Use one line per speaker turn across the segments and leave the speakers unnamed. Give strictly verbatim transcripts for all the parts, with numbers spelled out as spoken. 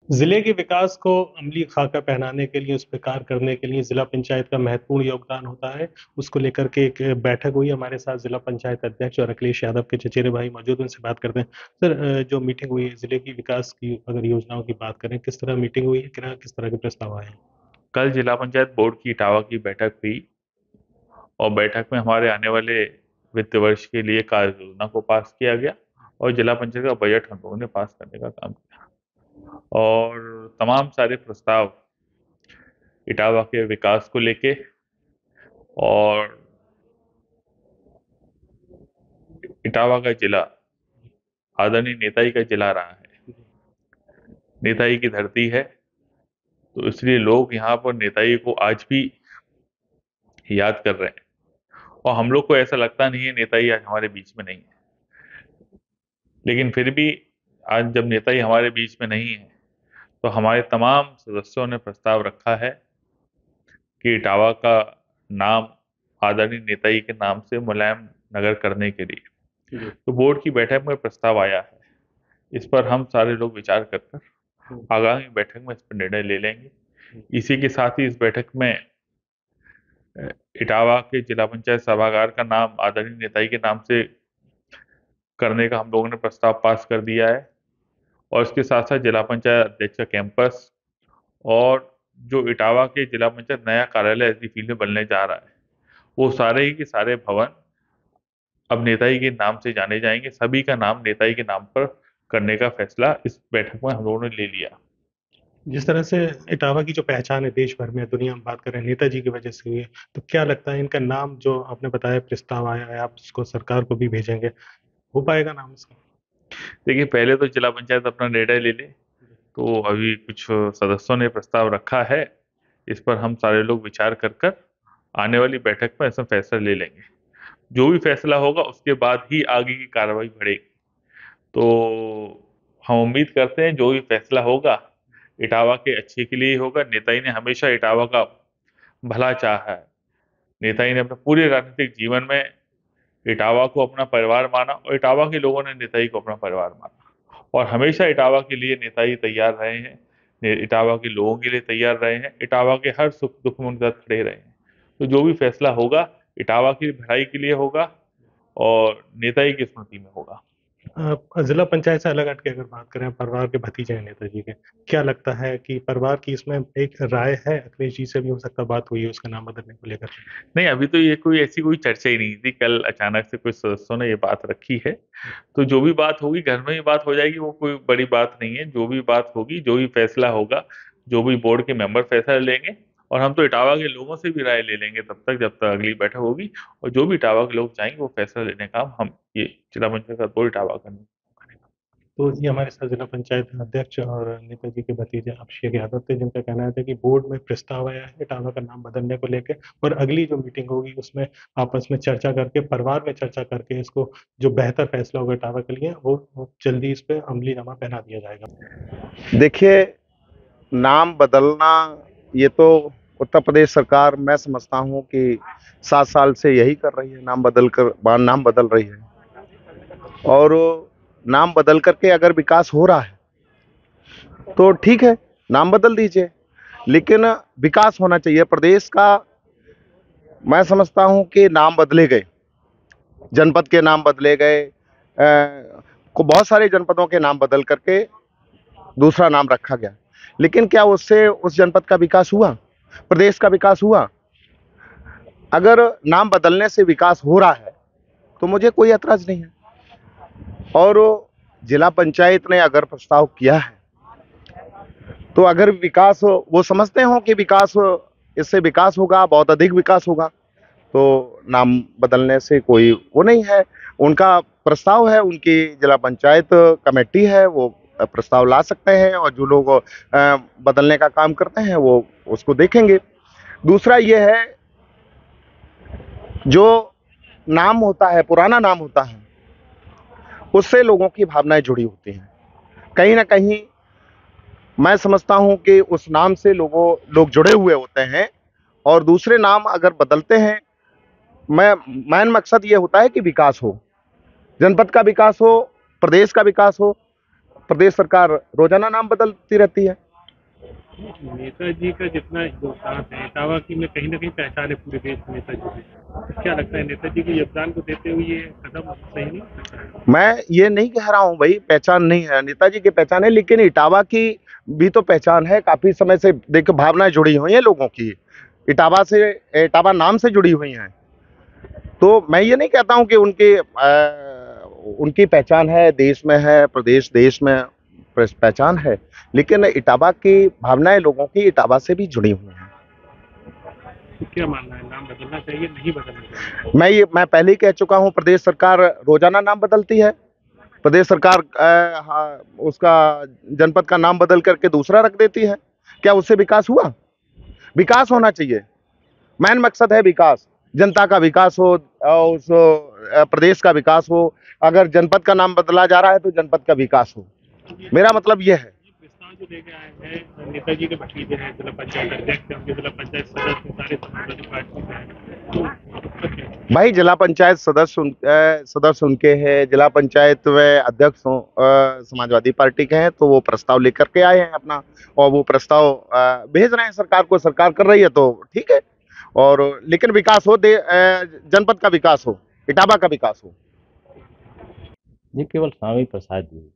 जिले के विकास को अमली खाका पहनाने के लिए, उस पे कार्य करने के लिए जिला पंचायत का महत्वपूर्ण योगदान होता है। उसको लेकर के एक बैठक हुई हमारे साथ जिला पंचायत अध्यक्ष और अखिलेश यादव के चचेरे भाई मौजूद हैं, उनसे बात करते हैं। सर अ, जो मीटिंग हुई है जिले की विकास की अगर योजनाओं की बात करें, किस तरह मीटिंग हुई है? किरा किस तरह के प्रस्ताव आए हैं?
कल जिला पंचायत बोर्ड की इटावा की बैठक हुई और बैठक में हमारे आने वाले वित्त वर्ष के लिए कार्य योजना को पास किया गया और जिला पंचायत का बजट हम लोगों ने पास करने का काम किया और तमाम सारे प्रस्ताव इटावा के विकास को लेके और इटावा का जिला आदरणीय नेताजी का जिला रहा है। नेताजी की धरती है, तो इसलिए लोग यहाँ पर नेताजी को आज भी याद कर रहे हैं और हम लोग को ऐसा लगता नहीं है नेताजी आज हमारे बीच में नहीं है। लेकिन फिर भी आज जब नेताजी हमारे बीच में नहीं है तो हमारे तमाम सदस्यों ने प्रस्ताव रखा है कि इटावा का नाम आदरणीय नेताजी के नाम से मुलायम नगर करने के लिए तो बोर्ड की बैठक में प्रस्ताव आया है। इस पर हम सारे लोग विचार कर कर आगामी बैठक में इस पर निर्णय ले लेंगे। इसी के साथ ही इस बैठक में अ, इटावा के जिला पंचायत सभागार का नाम आदरणीय नेताजी के नाम से करने का हम लोगों ने प्रस्ताव पास कर दिया है और इसके साथ साथ जिला पंचायत अध्यक्ष का कैंपस और जो इटावा के जिला पंचायत नया कार्यालय एसडी फील्ड में बनने जा रहा है वो सारे ही के सारे भवन अब नेताजी के नाम से जाने जाएंगे। सभी का नाम नेताजी के नाम पर करने का फैसला इस बैठक में हम लोगों ने ले लिया।
जिस तरह से इटावा की जो पहचान है देश भर में, दुनिया में बात करें नेताजी की वजह से हुई है, तो क्या लगता है इनका नाम जो आपने बताया प्रस्ताव आया है, आप इसको सरकार को भी भेजेंगे, हो पाएगा नाम इसका?
देखिए, पहले तो जिला पंचायत अपना निर्णय ले ले। तो अभी कुछ सदस्यों ने प्रस्ताव रखा है, इस पर हम सारे लोग विचार कर कर आने वाली बैठक में ऐसा फैसला ले लेंगे। जो भी फैसला होगा उसके बाद ही आगे की कार्रवाई बढ़ेगी। तो हम उम्मीद करते हैं जो भी फैसला होगा इटावा के अच्छे के लिए ही होगा। नेताजी ने हमेशा इटावा का भला चाहा है। नेताजी ने अपने पूरे राजनीतिक जीवन में इटावा को अपना परिवार माना और इटावा के लोगों ने नेताजी को अपना परिवार माना और हमेशा इटावा के लिए नेताजी तैयार रहे हैं। ने- इटावा के लोगों के लिए तैयार रहे हैं। इटावा के हर सुख दुख में उनके साथ खड़े रहे हैं। तो जो भी फैसला होगा इटावा की भलाई के लिए होगा और नेताजी की स्मृति में होगा।
अ, जिला पंचायत से अलग हट के अगर बात करें, परिवार के भतीजे हैं नेताजी के, क्या लगता है कि परिवार की इसमें एक राय है? अखिलेश जी से भी हो सकता है बात हुई है उसका नाम बदलने को लेकर के?
नहीं, अभी तो ये कोई ऐसी कोई चर्चा ही नहीं थी। कल अचानक से कुछ सदस्यों ने ये बात रखी है। तो जो भी बात होगी घर में ही बात हो जाएगी, वो कोई बड़ी बात नहीं है। जो भी बात होगी, जो भी फैसला होगा, जो भी बोर्ड के मेंबर फैसला लेंगे और हम तो इटावा के लोगों से भी राय ले लेंगे तब तक जब तक अगली बैठक होगी और जो भी इटावा के लोग चाहेंगे वो फैसला लेने का हम ये जिला पंचायत का बोर्ड इटावा का
तो ये हमारे साथ जिला पंचायत अध्यक्ष और नेताजी के भतीजे अभिषेक यादव थे, जिनका कहना था कि बोर्ड में प्रस्ताव आया है इटावा का नाम बदलने को लेकर, और अगली जो मीटिंग होगी उसमें आपस में चर्चा करके, परिवार में चर्चा करके, इसको जो बेहतर फैसला होगा इटावा के लिए वो, वो जल्दी इस पे अमली नामा पहना दिया जाएगा।
देखिए, नाम बदलना ये तो उत्तर प्रदेश सरकार मैं समझता हूँ कि सात साल से यही कर रही है, नाम बदल कर बार नाम बदल रही है। और नाम बदल करके अगर विकास हो रहा है तो ठीक है, नाम बदल दीजिए, लेकिन विकास होना चाहिए प्रदेश का। मैं समझता हूँ कि नाम बदले गए, जनपद के नाम बदले गए, अ, को बहुत सारे जनपदों के नाम बदल करके दूसरा नाम रखा गया, लेकिन क्या उससे उस जनपद का विकास हुआ, प्रदेश का विकास हुआ? अगर नाम बदलने से विकास हो रहा है तो मुझे कोई ऐतराज नहीं है। और जिला पंचायत ने अगर प्रस्ताव किया है तो अगर विकास वो समझते हो कि विकास इससे विकास होगा, बहुत अधिक विकास होगा, तो नाम बदलने से कोई वो नहीं है। उनका प्रस्ताव है, उनकी जिला पंचायत कमेटी है, वो प्रस्ताव ला सकते हैं और जो लोग अ, बदलने का काम करते हैं वो उसको देखेंगे। दूसरा ये है, जो नाम होता है, पुराना नाम होता है, उससे लोगों की भावनाएं जुड़ी होती हैं। कहीं ना कहीं मैं समझता हूं कि उस नाम से लोगों लोग जुड़े हुए होते हैं और दूसरे नाम अगर बदलते हैं, मैं मैन मकसद ये होता है कि विकास हो, जनपद का विकास हो, प्रदेश का विकास हो। प्रदेश सरकार रोजाना नाम बदलती रहती है।
नेताजी का जितना योगदान है, इटावा की में कहीं ना कहीं पहचान है पूरे देश में नेताजी की। क्या लगता है नेताजी के योगदान को देते हुए ये कदम सही नहीं लगता है?
मैं ये नहीं कह रहा हूँ भाई पहचान नहीं है, नेताजी की पहचान है, लेकिन इटावा की भी तो पहचान है। काफी समय से देखो भावनाएं जुड़ी हुई हैं लोगों की, इटावा से, इटावा नाम से जुड़ी हुई हैं। तो मैं ये नहीं कहता हूँ कि उनकी आ, उनकी पहचान है, देश में है, प्रदेश देश में पहचान है, लेकिन इटावा की भावनाएं लोगों की इटावा से भी जुड़ी हुई हैं।
तो क्या मानना है, नाम बदलना चाहिए, नहीं बदलना चाहिए?
मैं ये मैं पहले ही कह चुका हूँ, प्रदेश सरकार रोजाना नाम बदलती है। प्रदेश सरकार आ, हाँ, उसका जनपद का नाम बदल करके दूसरा रख देती है। क्या उससे विकास हुआ? विकास होना चाहिए, मेन मकसद है विकास, जनता का विकास हो, उस प्रदेश का विकास हो। अगर जनपद का नाम बदला जा रहा है तो जनपद का विकास हो, मेरा मतलब यह है।
ये प्रस्ताव जो लेके आए हैं नेताजी के भतीजे हैं, जिला पंचायत अध्यक्ष हैं, जिला पंचायत सदस्य सारे समाजवादी पार्टी के हैं, तो आपका क्या?
भाई जिला पंचायत सदस्य उन, अ, सदस्य उनके हैं, जिला पंचायत में अध्यक्ष हो, अ, समाजवादी पार्टी के हैं, तो वो प्रस्ताव लेकर के आए हैं अपना, और वो प्रस्ताव अ, भेज रहे हैं सरकार को, सरकार कर रही है तो ठीक है। और लेकिन विकास हो, दे अ, जनपद का विकास हो, इटावा का विकास हो।
ये केवल स्वामी प्रसाद जी,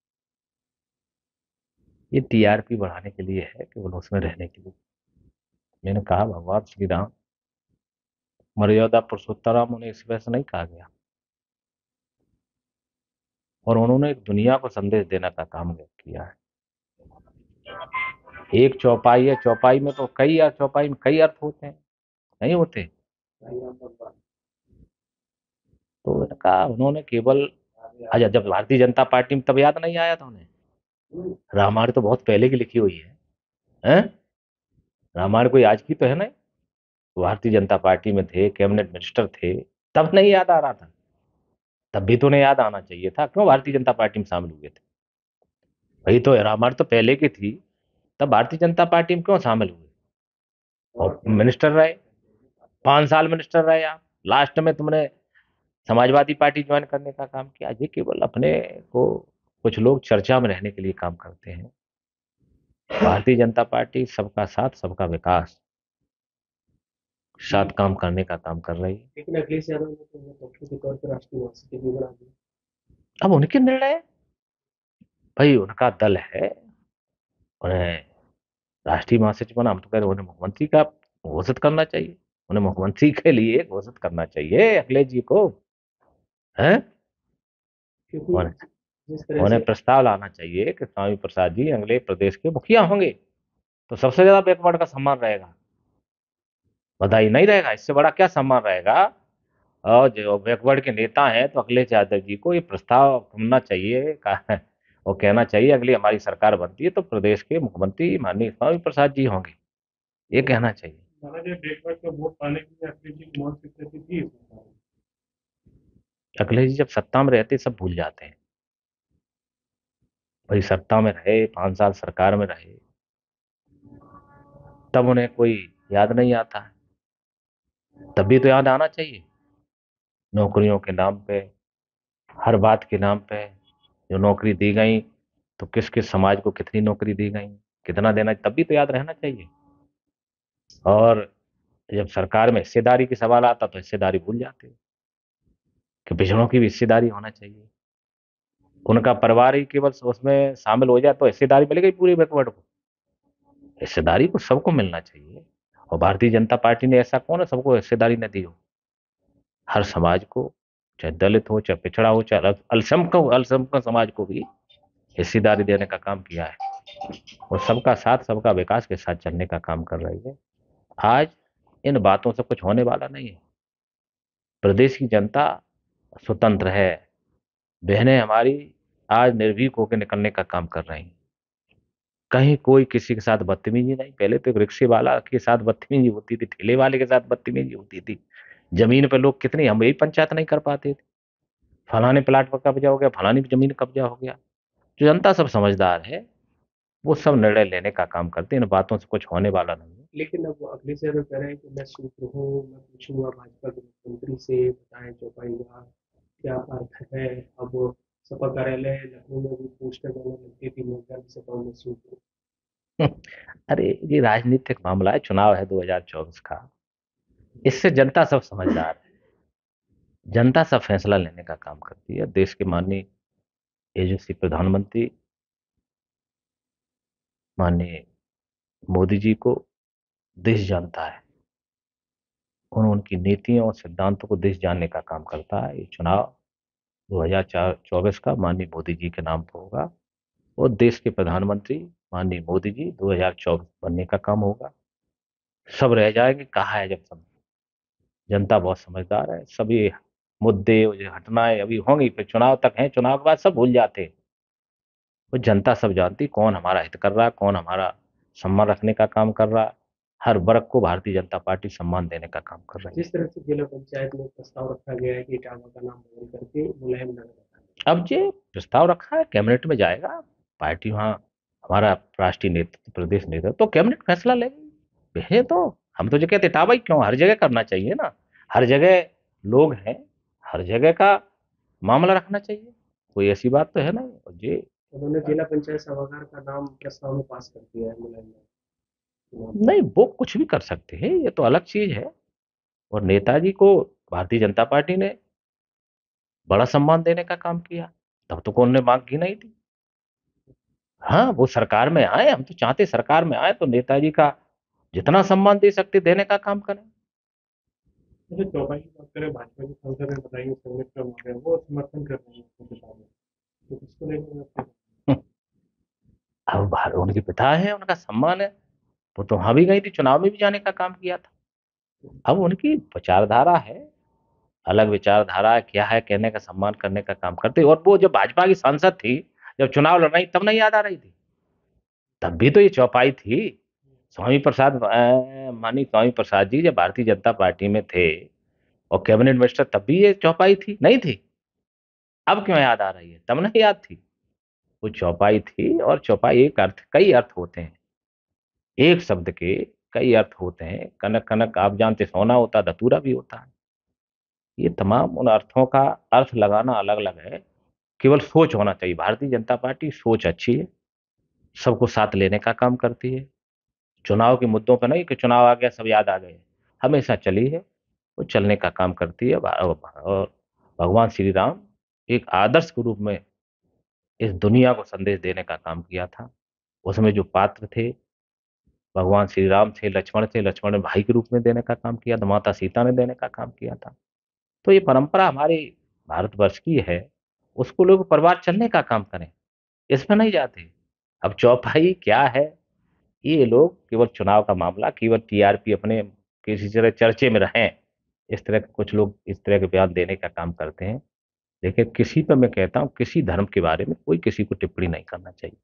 ये टीआरपी बढ़ाने के लिए है, केवल उसमें रहने के लिए। मैंने कहा भगवान श्री राम मर्यादा पुरुषोत्तम, उन्हें इस वजह से नहीं कहा गया, और उन्होंने एक दुनिया को संदेश देने का काम किया है। एक चौपाई है, चौपाई में तो कई अर्थ, चौपाई में कई अर्थ होते हैं, नहीं होते? तो मैंने कहा उन्होंने केवल, अच्छा जब भारतीय जनता पार्टी में तब याद नहीं आया था उन्हें? रामायण तो बहुत पहले की लिखी हुई है, हैं? रामायण कोई आज की तो है नहीं। भारतीय जनता पार्टी में थे, कैबिनेट मिनिस्टर थे, तब नहीं याद आ रहा था? तब भी तो उन्हें याद आना चाहिए था, क्यों भारतीय जनता पार्टी में शामिल हुए थे? वही तो, रामायण तो पहले की थी, तब भारतीय जनता पार्टी में क्यों शामिल हुए? और मिनिस्टर रहे, पांच साल मिनिस्टर रहे आप, लास्ट में तुमने समाजवादी पार्टी ज्वाइन करने का काम किया। ये केवल अपने को, कुछ लोग चर्चा में रहने के लिए काम करते हैं। भारतीय जनता पार्टी सबका साथ सबका विकास साथ काम करने का काम कर रही है।
लेकिन अखिलेश यादव ने तो पक्षों के तौर पर राष्ट्रीय महासचिव भी बना दिया।
अब उनके निर्णय, भाई उनका दल है, उन्हें राष्ट्रीय महासचिव बना, हम तो कह रहे उन्हें मुख्यमंत्री का घोषित करना चाहिए, उन्हें मुख्यमंत्री के लिए घोषित करना चाहिए अखिलेश जी को, है? उन्हें प्रस्ताव लाना चाहिए कि स्वामी प्रसाद जी अगले प्रदेश के मुखिया होंगे, तो सबसे ज्यादा बैकवर्ड का सम्मान रहेगा, बधाई नहीं रहेगा, इससे बड़ा क्या सम्मान रहेगा? और जो बैकवर्ड के नेता हैं तो अखिलेश यादव जी को ये प्रस्ताव करना चाहिए का, और कहना चाहिए अगली हमारी सरकार बनती है तो प्रदेश के मुख्यमंत्री माननीय स्वामी प्रसाद जी होंगे, ये कहना चाहिए।
वोट पाने के लिए अखिलेश जी की मौत की स्थिति थी।
अखिलेश जी जब सत्ता में रहते सब भूल जाते हैं, भाई सत्ता में रहे, पांच साल सरकार में रहे, तब उन्हें कोई याद नहीं आता है, तब भी तो याद आना चाहिए। नौकरियों के नाम पे, हर बात के नाम पे जो नौकरी दी गई, तो किस किस समाज को कितनी नौकरी दी गई, कितना देना, तब भी तो याद रहना चाहिए। और जब सरकार में हिस्सेदारी की सवाल आता तो हिस्सेदारी भूल जाते कि पिछड़ों की भी हिस्सेदारी होना चाहिए, उनका परिवार ही केवल उसमें शामिल हो जाए तो हिस्सेदारी मिलेगी पूरे बैकवर्ड को, हिस्सेदारी को सबको मिलना चाहिए। और भारतीय जनता पार्टी ने ऐसा कौन है सबको हिस्सेदारी न दी हो? हर समाज को, चाहे दलित हो, चाहे पिछड़ा हो, चाहे अल्पसंख्यक हो, अल्पसंख्यक समाज को भी हिस्सेदारी देने का काम किया है, और सबका साथ सबका विकास के साथ चलने का काम कर रही है। आज इन बातों से कुछ होने वाला नहीं है। प्रदेश की जनता स्वतंत्र है, बहनें हमारी आज निर्भीक होकर निकलने का काम कर रही हैं। कहीं कोई किसी के साथ बदतमीजी नहीं, पहले तो एक रिक्शे वाला के साथ बदतमीजी होती थी, ठेले वाले के साथ बदतमीजी होती थी, जमीन पे लोग कितनी, हम यही पंचायत नहीं कर पाते थे, फलाने प्लाट पर कब्जा हो गया, फलानी जमीन कब्जा हो गया। जो जनता सब समझदार है, वो सब निर्णय लेने का काम करते हैं, इन बातों से कुछ होने वाला नहीं है।
लेकिन अब अखिलेश यादव कह रहे हैं कि मैं सूत्र हूँ, मैं पूछूंगा भाजपा के मुख्यमंत्री से, बताएं चौपाई का क्या अर्थ है। अब सपा कार्यालय लखनऊ में भी पोस्टर बनने लगती थी, मोर्चा से कांग्रेस सूट।
अरे ये राजनीतिक मामला है, चुनाव है दो हज़ार चौबीस का, इससे जनता सब समझदार है, जनता सब फैसला लेने का काम करती है। देश के माननीय यशस्वी प्रधानमंत्री माननीय मोदी जी को देश जानता है, और उनकी नीतियों और सिद्धांतों को देश जानने का काम करता है। ये चुनाव दो हज़ार चौबीस का माननीय मोदी जी के नाम पर होगा, और देश के प्रधानमंत्री माननीय मोदी जी दो हज़ार चौबीस बनने का काम होगा। सब रह जाएंगे कहा है, जब सब जनता बहुत समझदार है, सभी मुद्दे और जो घटनाएं अभी होंगी, फिर चुनाव तक हैं, चुनाव के बाद सब भूल जाते हैं। वो जनता सब जानती कौन हमारा हित कर रहा है, कौन हमारा सम्मान रखने का काम कर रहा है। हर वर्ग को भारतीय जनता पार्टी सम्मान देने का काम कर रही है।
जिस तरह से जिला पंचायत में प्रस्ताव रखा गया है कि इटावा का नाम बदल करके मुलायम नगर रखा है,
अब ये प्रस्ताव रखा है, कैबिनेट में जाएगा, पार्टी वहाँ हमारा राष्ट्रीय नेतृत्व, प्रदेश नेतृत्व तो कैबिनेट फैसला लेगी। भेजे तो हम तो जो कहते इटावा ही क्यों, हर जगह करना चाहिए ना, हर जगह लोग हैं, हर जगह का मामला रखना चाहिए, कोई ऐसी बात तो है नहीं। और ये
उन्होंने जिला पंचायत सभागार का नाम प्रस्ताव में पास कर दिया है, मुलायम नगर।
नहीं, वो कुछ भी कर सकते हैं, ये तो अलग चीज है। और नेताजी को भारतीय जनता पार्टी ने बड़ा सम्मान देने का काम किया, तब तो कौन ने मांग की नहीं थी। हाँ, वो सरकार में आए, हम तो चाहते सरकार में आए तो नेताजी का जितना सम्मान दे सकते देने का काम करें।
जैसे चौपाई की बात करें, भाजपा के सांसद ने बताई संयुक्त मौर्य वो समर्थन कर रहे हैं उसके पिता में, तो इसको लेकर
अब भार- उनके पिता है, उनका सम्मान है, वो तो वहां भी गई थी, चुनाव में भी जाने का काम किया था। अब उनकी विचारधारा है, अलग विचारधारा है, क्या है, कहने का सम्मान करने का काम करते। और वो जब भाजपा की सांसद थी, जब चुनाव लड़ रही तब नहीं याद आ रही थी, तब भी तो ये चौपाई थी। स्वामी प्रसाद अ, माननीय स्वामी प्रसाद जी जब भारतीय जनता पार्टी में थे और कैबिनेट मिनिस्टर, तब भी ये चौपाई थी नहीं थी? अब क्यों याद आ रही है? तब नहीं याद थी, वो चौपाई थी। और चौपाई एक अर्थ, कई अर्थ होते हैं, एक शब्द के कई अर्थ होते हैं। कनक कनक आप जानते, सोना होता, धतूरा भी होता है। ये तमाम उन अर्थों का अर्थ लगाना अलग अलग है, केवल सोच होना चाहिए। भारतीय जनता पार्टी सोच अच्छी है, सबको साथ लेने का काम करती है, चुनाव के मुद्दों पर नहीं कि चुनाव आ गया सब याद आ गए, हमेशा चली है, वो चलने का काम करती है। और भगवान श्री राम एक आदर्श के रूप में इस दुनिया को संदेश देने का काम किया था। उसमें जो पात्र थे, भगवान श्री राम थे, लक्ष्मण थे, लक्ष्मण ने भाई के रूप में देने का काम किया था, माता सीता ने देने का काम किया था। तो ये परंपरा हमारे भारतवर्ष की है, उसको लोग परिवार चलने का काम करें, इसमें नहीं जाते। अब चौपाई क्या है, ये लोग केवल चुनाव का मामला, केवल टीआरपी अपने किसी तरह चर्चे में रहें, इस तरह के कुछ लोग इस तरह के बयान देने का काम करते हैं। लेकिन किसी पर मैं कहता हूं, किसी धर्म के बारे में कोई किसी को टिप्पणी नहीं करना चाहिए।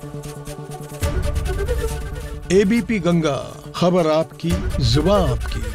एबीपी गंगा, खबर आपकी, जुबान आपकी।